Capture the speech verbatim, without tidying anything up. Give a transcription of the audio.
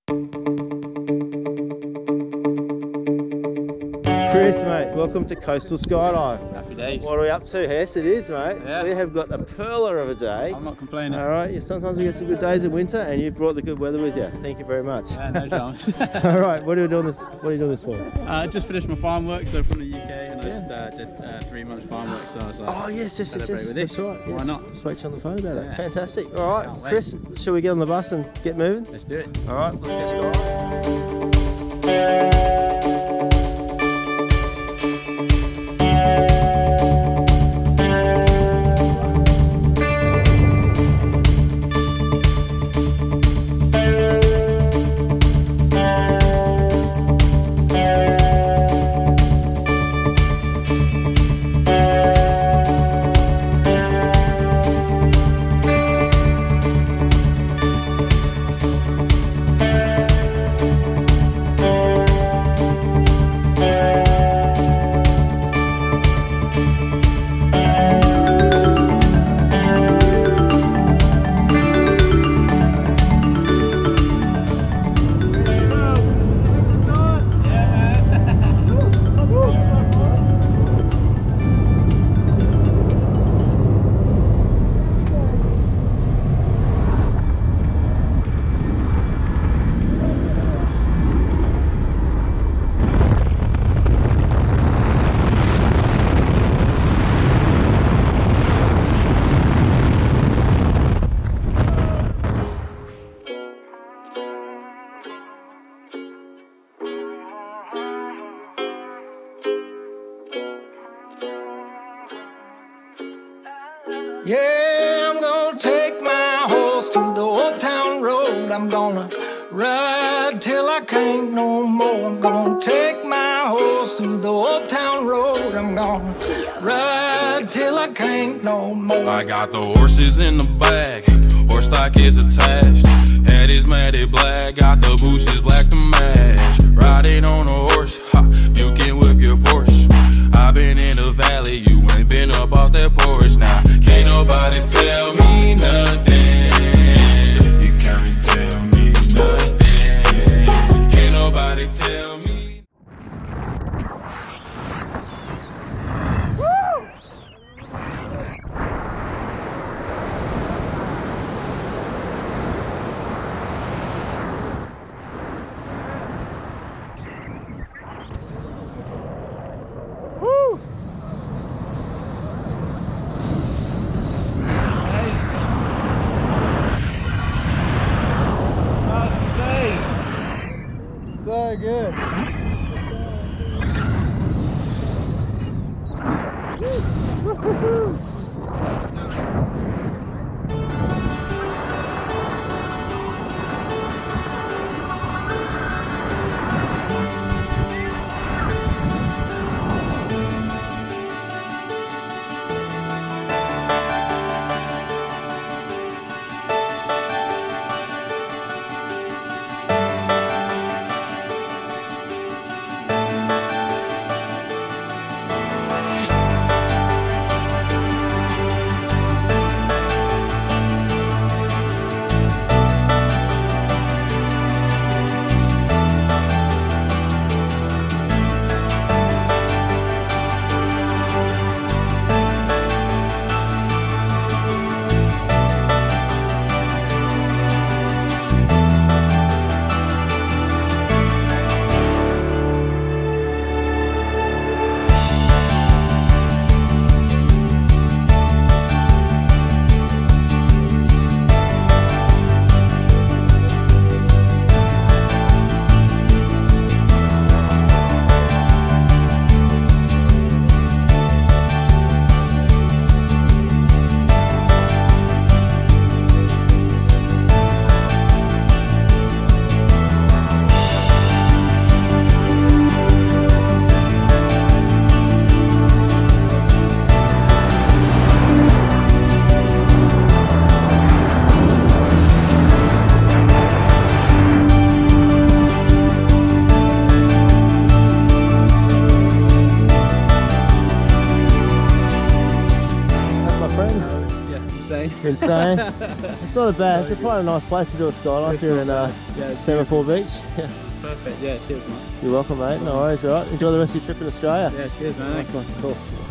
Chris, mate, welcome to Coastal Skydive. Happy days. What are we up to, Hess? It is, mate. Yeah. We have got a perler of a day. I'm not complaining. All right, yeah, sometimes we get some good days in winter, and you've brought the good weather with you. Thank you very much. Yeah, no dramas. All right, what are you doing this? What are you doing this for? I uh, just finished my farm work, so from the U K, and I just uh, did uh, three months farm work. So I was like, oh yes, yes, yes, celebrate yes. with this. That's right. Yeah. Why not? Spoke to you on the phone about that. Yeah. Fantastic. All right, Can't wait. Chris, shall we get on the bus and get moving? Let's do it. All right, let's get started. Yeah, I'm gonna take my horse to the old town road. I'm gonna ride till I can't no more. I'm gonna take my horse to the old town road. I'm gonna ride till I can't no more. I got the horses in the back, horse stock is attached. Head is matted black, got the bushes black to match. Riding on a horse, ha, you can whip your Porsche. I've been in the valley, you ain't been up off that porch. Now, can't nobody tell me nothing. You can't tell me nothing. Can't nobody tell me. man. It's not a bad, it's quite a nice place to do a skydive here in uh, Yeah, it's Semaphore Beach. Yeah. perfect. Yeah, cheers, mate. You're welcome, mate. No worries, alright. Enjoy the rest of your trip in Australia. Yeah, cheers, man. Thanks. Cool.